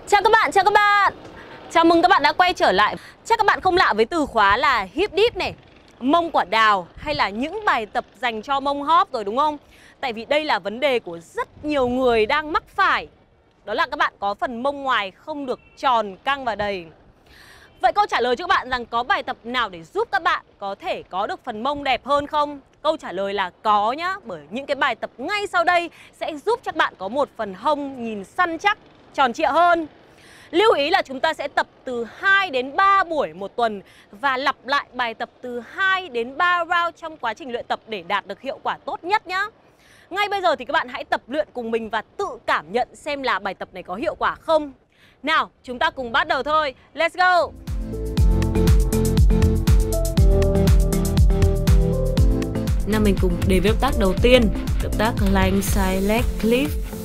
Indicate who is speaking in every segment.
Speaker 1: Chào các bạn, chào các bạn. Chào mừng các bạn đã quay trở lại. Chắc các bạn không lạ với từ khóa là hip dip này, mông quả đào hay là những bài tập dành cho mông hóp rồi đúng không? Tại vì đây là vấn đề của rất nhiều người đang mắc phải. Đó là các bạn có phần mông ngoài không được tròn, căng và đầy. Vậy câu trả lời cho các bạn rằng có bài tập nào để giúp các bạn có thể có được phần mông đẹp hơn không? Câu trả lời là có nhá. Bởi những cái bài tập ngay sau đây sẽ giúp cho các bạn có một phần hông nhìn săn chắc, tròn trịa hơn. Lưu ý là chúng ta sẽ tập từ 2 đến 3 buổi một tuần và lặp lại bài tập từ 2 đến 3 round trong quá trình luyện tập để đạt được hiệu quả tốt nhất nhá. Ngay bây giờ thì các bạn hãy tập luyện cùng mình và tự cảm nhận xem là bài tập này có hiệu quả không. Nào, chúng ta cùng bắt đầu thôi. Let's go! Nào mình cùng đến với động tác đầu tiên, động tác lying side leg lift.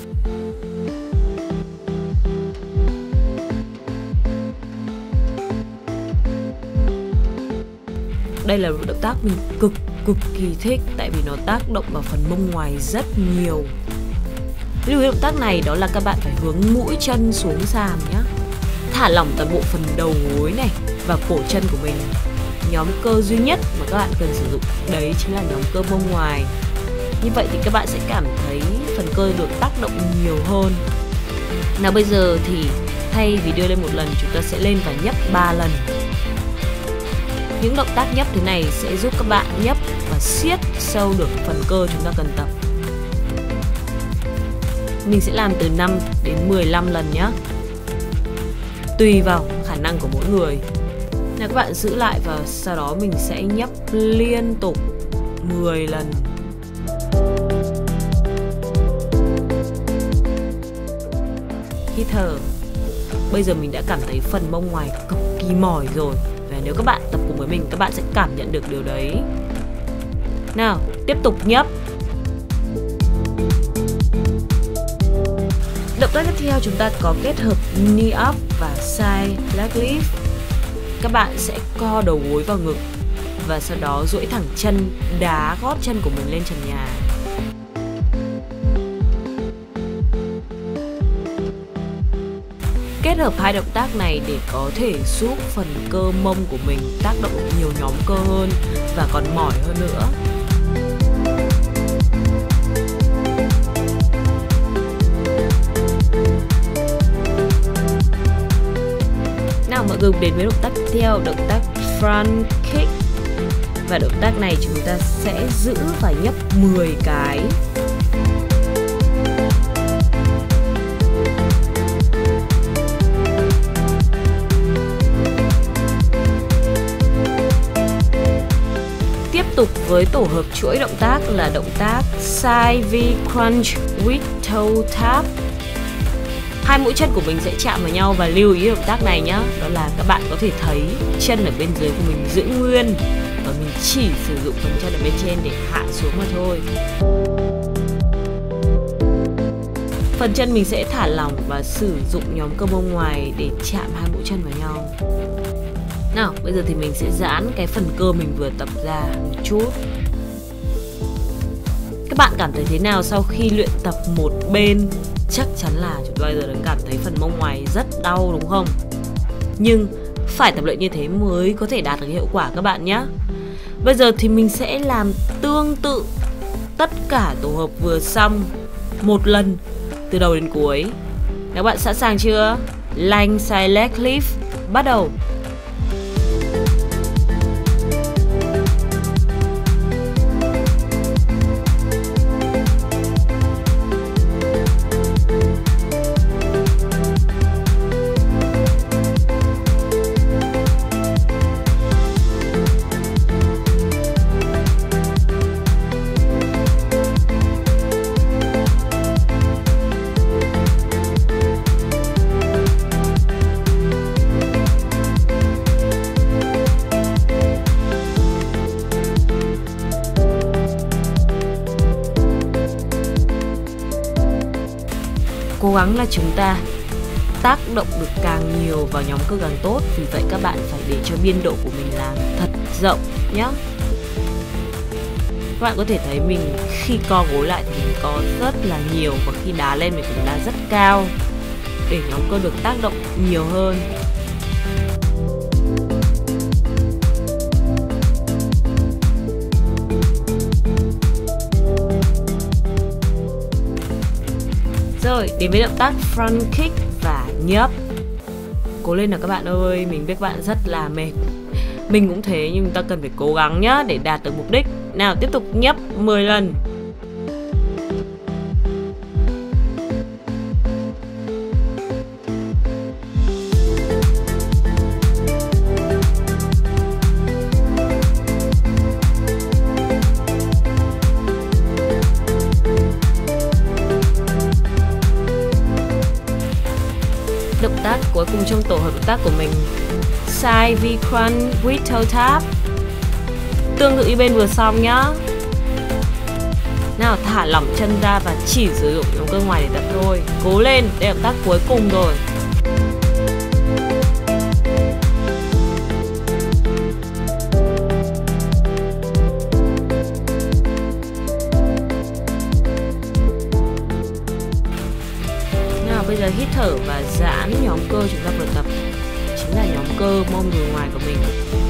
Speaker 1: Đây là một động tác mình cực kỳ thích tại vì nó tác động vào phần mông ngoài rất nhiều. Lưu ý động tác này đó là các bạn phải hướng mũi chân xuống sàn nhé. Thả lỏng toàn bộ phần đầu gối này và cổ chân của mình. Nhóm cơ duy nhất mà các bạn cần sử dụng đấy chính là nhóm cơ mông ngoài. Như vậy thì các bạn sẽ cảm thấy phần cơ được tác động nhiều hơn. Nào bây giờ thì thay vì đưa lên một lần, chúng ta sẽ lên và nhấp 3 lần. Những động tác nhấp thế này sẽ giúp các bạn nhấp và siết sâu được phần cơ chúng ta cần tập. Mình sẽ làm từ 5 đến 15 lần nhé. Tùy vào khả năng của mỗi người. Nào các bạn giữ lại và sau đó mình sẽ nhấp liên tục 10 lần. Hít thở. Bây giờ mình đã cảm thấy phần mông ngoài cực kỳ mỏi rồi. Và nếu các bạn tập cùng với mình, các bạn sẽ cảm nhận được điều đấy. Nào, tiếp tục nhấp. Động tác tiếp theo chúng ta có kết hợp knee up và side leg lift. Các bạn sẽ co đầu gối vào ngực và sau đó duỗi thẳng chân, đá gót chân của mình lên trần nhà. Kết hợp hai động tác này để có thể giúp phần cơ mông của mình tác động nhiều nhóm cơ hơn và còn mỏi hơn nữa. Nào mọi người đến với động tác tiếp theo, động tác front kick. Và động tác này chúng ta sẽ giữ và nhấp 10 cái. Tiếp tục với tổ hợp chuỗi động tác là động tác side V crunch with toe tap. Hai mũi chân của mình sẽ chạm vào nhau và lưu ý động tác này nhé. Đó là các bạn có thể thấy chân ở bên dưới của mình giữ nguyên và mình chỉ sử dụng phần chân ở bên trên để hạ xuống mà thôi. Phần chân mình sẽ thả lỏng và sử dụng nhóm cơ mông ngoài để chạm hai mũi chân vào nhau. Nào, bây giờ thì mình sẽ giãn cái phần cơ mình vừa tập ra một chút. Các bạn cảm thấy thế nào sau khi luyện tập một bên? Chắc chắn là chúng ta bây giờ đang cảm thấy phần mông ngoài rất đau đúng không? Nhưng phải tập luyện như thế mới có thể đạt được hiệu quả các bạn nhé. Bây giờ thì mình sẽ làm tương tự tất cả tổ hợp vừa xong một lần từ đầu đến cuối. Các bạn sẵn sàng chưa? Lying side leg lift, bắt đầu. Cố gắng là chúng ta tác động được càng nhiều vào nhóm cơ càng tốt. Vì vậy các bạn phải để cho biên độ của mình làm thật rộng nhé. Các bạn có thể thấy mình khi co gối lại thì mình co rất là nhiều, và khi đá lên mình cũng đá rất cao. để nhóm cơ được tác động nhiều hơn. Rồi, đến với động tác front kick và nhấp. Cố lên nào các bạn ơi, mình biết các bạn rất là mệt. Mình cũng thế, nhưng ta cần phải cố gắng nhá để đạt được mục đích. Nào, tiếp tục nhấp 10 lần. Động tác cuối cùng trong tổ hợp động tác của mình, side V crunch with toe tap. Tương tự như bên vừa xong nhá. Nào, thả lỏng chân ra và chỉ sử dụng nhóm cơ ngoài để tập thôi. Cố lên, đây là động tác cuối cùng rồi. Bây giờ hít thở và giãn nhóm cơ chúng ta vừa tập, chính là nhóm cơ mông đùi ngoài của mình.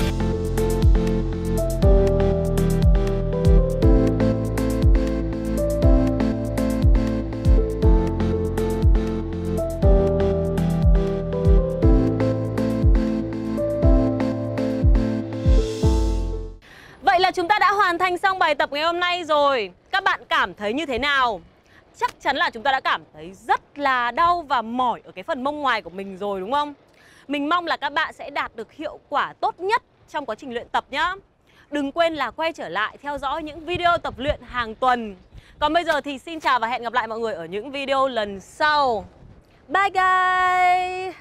Speaker 1: Vậy là chúng ta đã hoàn thành xong bài tập ngày hôm nay rồi. Các bạn cảm thấy như thế nào? Chắc chắn là chúng ta đã cảm thấy rất là đau và mỏi ở cái phần mông ngoài của mình rồi đúng không? Mình mong là các bạn sẽ đạt được hiệu quả tốt nhất trong quá trình luyện tập nhá. Đừng quên là quay trở lại theo dõi những video tập luyện hàng tuần. Còn bây giờ thì xin chào và hẹn gặp lại mọi người ở những video lần sau. Bye guys!